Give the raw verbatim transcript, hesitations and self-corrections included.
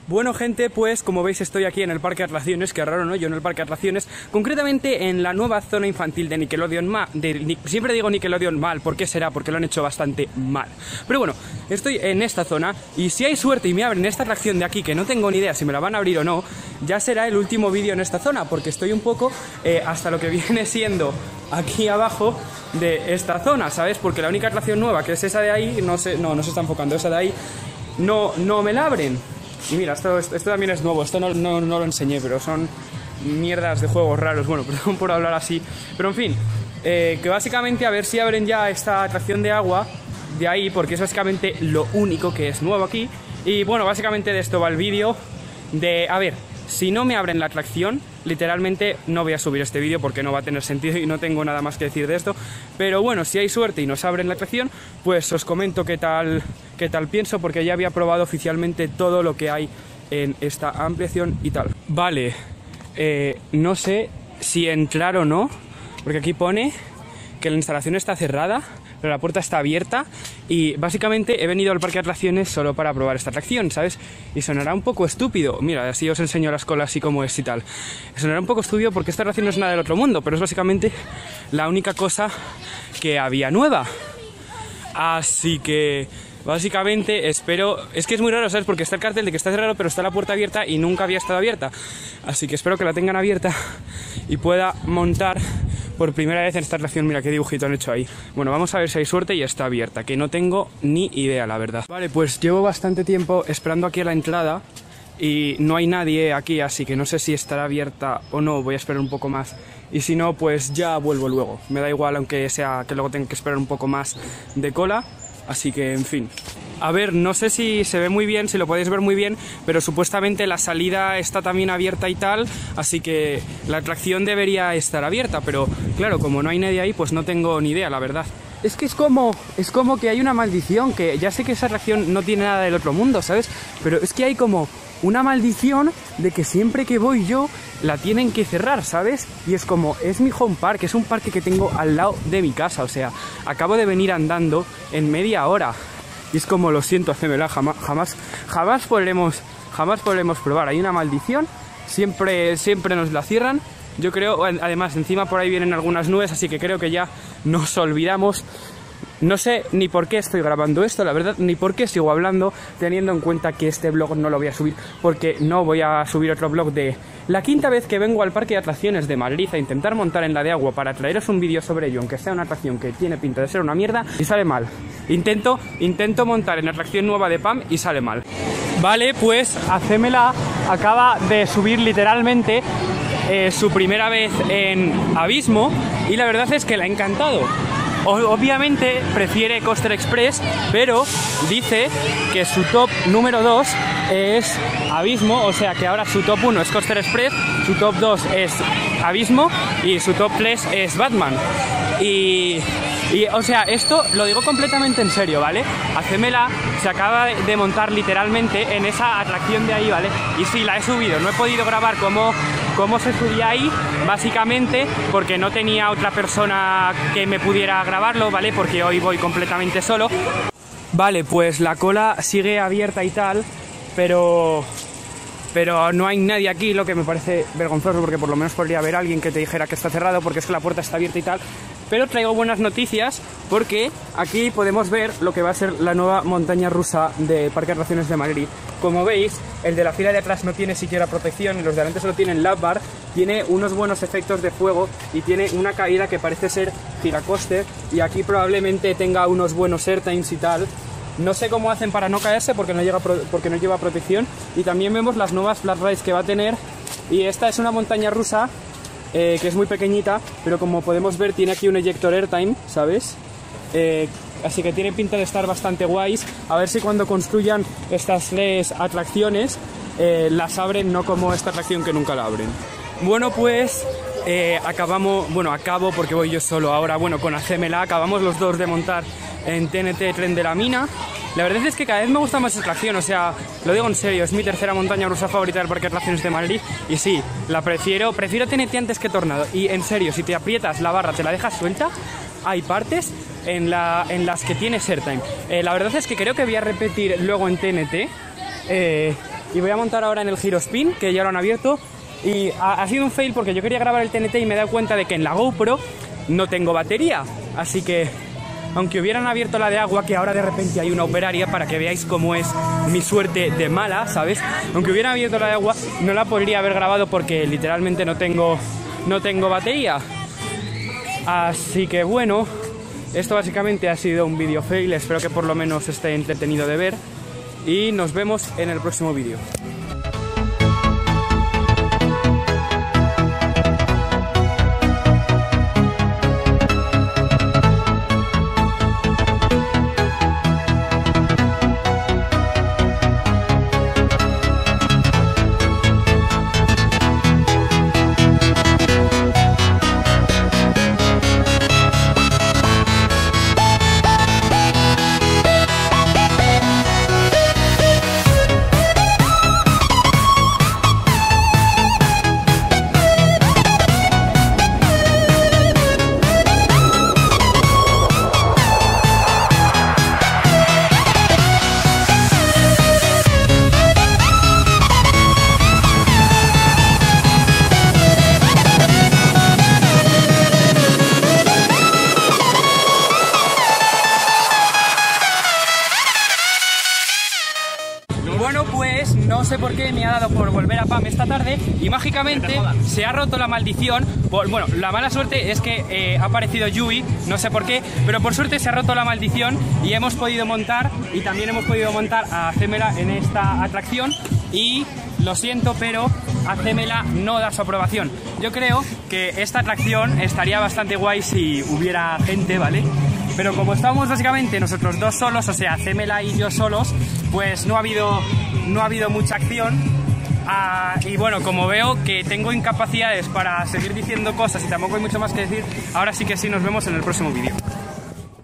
Bueno, gente, pues como veis estoy aquí en el parque de atracciones, que raro, ¿no? Yo en el parque de atracciones, concretamente en la nueva zona infantil de Nickelodeon ma de, siempre digo Nickelodeon mal, ¿por qué será? Porque lo han hecho bastante mal. Pero bueno, estoy en esta zona y si hay suerte y me abren esta atracción de aquí, que no tengo ni idea si me la van a abrir o no, ya será el último vídeo en esta zona, porque estoy un poco eh, hasta lo que viene siendo aquí abajo de esta zona, ¿sabes? Porque la única atracción nueva, que es esa de ahí, no se, no, no se está enfocando, esa de ahí, no, no me la abren. Y mira, esto, esto, esto también es nuevo, esto no, no, no lo enseñé, pero son mierdas de juegos raros, bueno, perdón por hablar así. Pero en fin, eh, que básicamente a ver si abren ya esta atracción de agua de ahí, porque es básicamente lo único que es nuevo aquí. Y bueno, básicamente de esto va el vídeo de, a ver, si no me abren la atracción, literalmente no voy a subir este vídeo porque no va a tener sentido y no tengo nada más que decir de esto. Pero bueno, si hay suerte y nos abren la atracción, pues os comento qué tal, qué tal pienso, porque ya había probado oficialmente todo lo que hay en esta ampliación y tal. Vale, eh, no sé si entrar o no, porque aquí pone que la instalación está cerrada, pero la puerta está abierta y básicamente he venido al parque de atracciones solo para probar esta atracción, ¿sabes? Y sonará un poco estúpido, mira, así os enseño las colas así como es y tal. Sonará un poco estúpido porque esta atracción no es nada del otro mundo, pero es básicamente la única cosa que había nueva. Así que básicamente espero, es que es muy raro, ¿sabes? Porque está el cartel de que está cerrado, pero está la puerta abierta y nunca había estado abierta. Así que espero que la tengan abierta y pueda montar por primera vez en esta atracción. Mira qué dibujito han hecho ahí. Bueno, vamos a ver si hay suerte y está abierta, que no tengo ni idea, la verdad. Vale, pues llevo bastante tiempo esperando aquí a la entrada y no hay nadie aquí, así que no sé si estará abierta o no. Voy a esperar un poco más y si no, pues ya vuelvo luego. Me da igual, aunque sea que luego tenga que esperar un poco más de cola. Así que, en fin. A ver, no sé si se ve muy bien, si lo podéis ver muy bien, pero supuestamente la salida está también abierta y tal, así que la atracción debería estar abierta, pero claro, como no hay nadie ahí, pues no tengo ni idea, la verdad. Es que es como, es como que hay una maldición, que ya sé que esa atracción no tiene nada del otro mundo, ¿sabes? Pero es que hay como una maldición de que siempre que voy yo la tienen que cerrar, ¿sabes? Y es como, es mi home park, es un parque que tengo al lado de mi casa, o sea, acabo de venir andando en media hora. Y es como, lo siento, hacémela, jamás, jamás, jamás podremos, jamás podremos probar. Hay una maldición, siempre, siempre nos la cierran. Yo creo, además, encima por ahí vienen algunas nubes, así que creo que ya nos olvidamos. No sé ni por qué estoy grabando esto, la verdad, ni por qué sigo hablando, teniendo en cuenta que este vlog no lo voy a subir, porque no voy a subir otro vlog de la quinta vez que vengo al parque de atracciones de Madrid a intentar montar en la de agua para traeros un vídeo sobre ello, aunque sea una atracción que tiene pinta de ser una mierda, y sale mal. Intento, intento montar en la atracción nueva de Pam y sale mal. Vale, pues Hacémela acaba de subir literalmente eh, su primera vez en Abismo y la verdad es que le ha encantado. Obviamente prefiere Coaster Express, pero dice que su top número dos es Abismo, o sea que ahora su top uno es Coaster Express, su top dos es Abismo y su top tres es Batman. Y, y o sea, esto lo digo completamente en serio, ¿vale? Hacémela se acaba de montar literalmente en esa atracción de ahí, ¿vale? Y sí, la he subido, no he podido grabar cómo, cómo se subía ahí, básicamente porque no tenía otra persona que me pudiera grabarlo, ¿vale? Porque hoy voy completamente solo. Vale, pues la cola sigue abierta y tal, pero... pero no hay nadie aquí, lo que me parece vergonzoso, porque por lo menos podría haber alguien que te dijera que está cerrado, porque es que la puerta está abierta y tal. Pero traigo buenas noticias, porque aquí podemos ver lo que va a ser la nueva montaña rusa de Parque de Atracciones de Madrid. Como veis, el de la fila de atrás no tiene siquiera protección y los de adelante solo tienen lap bar. Tiene unos buenos efectos de fuego y tiene una caída que parece ser giracoaster, y aquí probablemente tenga unos buenos airtimes y tal. No sé cómo hacen para no caerse porque no, llega, porque no lleva protección. Y también vemos las nuevas flat rides que va a tener. Y esta es una montaña rusa eh, que es muy pequeñita, pero como podemos ver tiene aquí un ejector airtime, ¿sabes? Eh, así que tiene pinta de estar bastante guays. A ver si cuando construyan estas tres atracciones eh, las abren, no como esta atracción que nunca la abren. Bueno, pues eh, acabamos, bueno, acabo porque voy yo solo ahora, bueno, con Hacémela, acabamos los dos de montar en T N T Tren de la Mina. La verdad es que cada vez me gusta más esta atracción, o sea, lo digo en serio, es mi tercera montaña rusa favorita del Parque de Atracciones de Madrid. Y sí, la prefiero, prefiero T N T antes que Tornado. Y en serio, si te aprietas la barra, te la dejas suelta, hay partes en, la, en las que tienes airtime. Eh, la verdad es que creo que voy a repetir luego en T N T. Eh, y voy a montar ahora en el Gyrospin, que ya lo han abierto. Y ha, ha sido un fail porque yo quería grabar el T N T y me he dado cuenta de que en la GoPro no tengo batería. Así que, aunque hubieran abierto la de agua, que ahora de repente hay una operaria, para que veáis cómo es mi suerte de mala, ¿sabes? Aunque hubieran abierto la de agua, no la podría haber grabado porque literalmente no tengo, no tengo batería. Así que bueno, esto básicamente ha sido un vídeo fail. Espero que por lo menos esté entretenido de ver. Y nos vemos en el próximo vídeo. Bueno, pues no sé por qué me ha dado por volver a P A M esta tarde y mágicamente se ha roto la maldición. Por, bueno, la mala suerte es que eh, ha aparecido Yui, no sé por qué, pero por suerte se ha roto la maldición y hemos podido montar, y también hemos podido montar a Cémela en esta atracción. Y lo siento, pero a Cémela no da su aprobación. Yo creo que esta atracción estaría bastante guay si hubiera gente, ¿vale? Pero como estamos básicamente nosotros dos solos, o sea, Cémela y yo solos, pues no ha habido, no ha habido mucha acción. Ah, y bueno, como veo que tengo incapacidades para seguir diciendo cosas y tampoco hay mucho más que decir, ahora sí que sí, nos vemos en el próximo vídeo.